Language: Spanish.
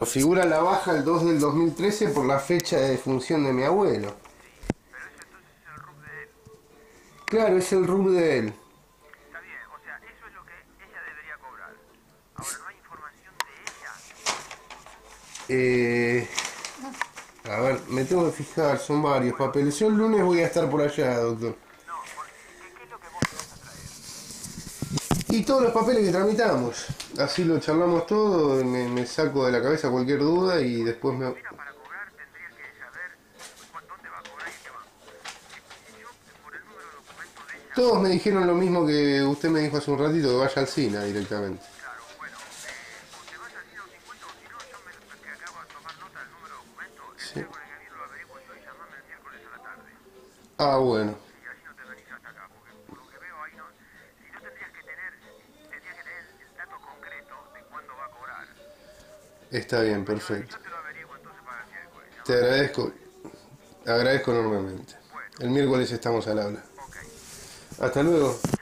Figura la baja el 2 del 2013 por la fecha de defunción de mi abuelo. Pero ese entonces es el RUC de él. Claro, es el RUC de él. Está bien, o sea, eso es lo que ella debería cobrar. Ahora, no hay información de ella. A ver, me tengo que fijar, son varios papeles. Yo el lunes voy a estar por allá, doctor. No, porque, ¿qué es lo que vos me vas a traer? Y todos los papeles que tramitamos. Así lo charlamos todo, me saco de la cabeza cualquier duda y después me... Mira, para cobrar tendría que saber dónde va a cobrar y en qué banco. Si yo, por el número de documento de ella, Todos me dijeron lo mismo que usted me dijo hace un ratito, que vaya al SINA directamente. claro, bueno, o te vas al 150 o si no, yo que acabo de tomar nota del número de documento, el Sí. miércoles que viene lo averiguo yo y llamame el miércoles a la tarde. Ah, bueno. Sí, así no te venís hasta acá, porque por lo que veo ahí no... Si no tendrías que tener el dato concreto de cuándo va a cobrar. Está bien, Yo perfecto. te lo averiguo entonces para el miércoles. Te Llamame el agradezco, miércoles. agradezco enormemente. Bueno, El miércoles estamos al habla. ok. Hasta luego.